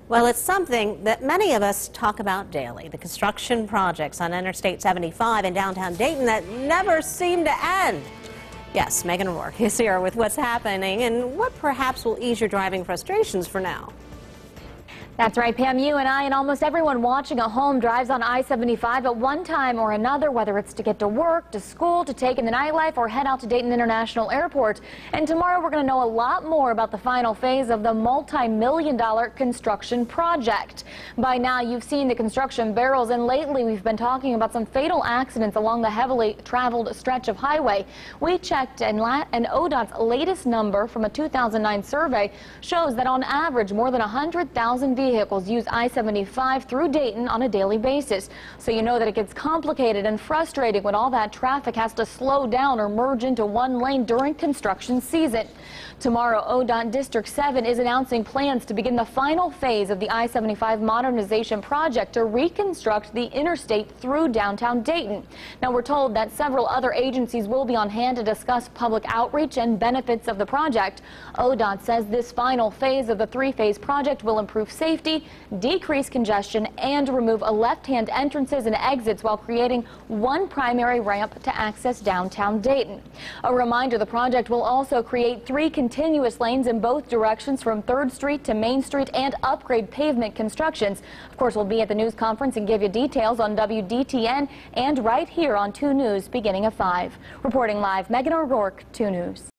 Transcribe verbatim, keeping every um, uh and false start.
Well, it's something that many of us talk about daily, the construction projects on Interstate seventy-five in downtown Dayton that never seem to end. Yes, Megan O'Rourke is here with what's happening and what perhaps will ease your driving frustrations for now. That's right, Pam. You and I and almost everyone watching at home drives on I seventy-five at one time or another, whether it's to get to work, to school, to take in the nightlife, or head out to Dayton International Airport. And tomorrow we're going to know a lot more about the final phase of the multi-million dollar construction project. By now you've seen the construction barrels, and lately we've been talking about some fatal accidents along the heavily traveled stretch of highway. We checked, and, la and O D O T's latest number from a two thousand nine survey shows that on average more than one hundred thousand vehicles Vehicles use I seventy-five through Dayton on a daily basis. So you know that it gets complicated and frustrating when all that traffic has to slow down or merge into one lane during construction season. Tomorrow, O D O T District seven is announcing plans to begin the final phase of the I seventy-five modernization project to reconstruct the interstate through downtown Dayton. Now, we're told that several other agencies will be on hand to discuss public outreach and benefits of the project. O D O T says this final phase of the three-phase project will improve safety, decrease congestion, and remove left-hand entrances and exits while creating one primary ramp to access downtown Dayton. A reminder, the project will also create three continuous lanes in both directions from third street to Main Street and upgrade pavement constructions. Of course, we'll be at the news conference and give you details on W D T N and right here on two News beginning at five. Reporting live, Megan O'Rourke, two News.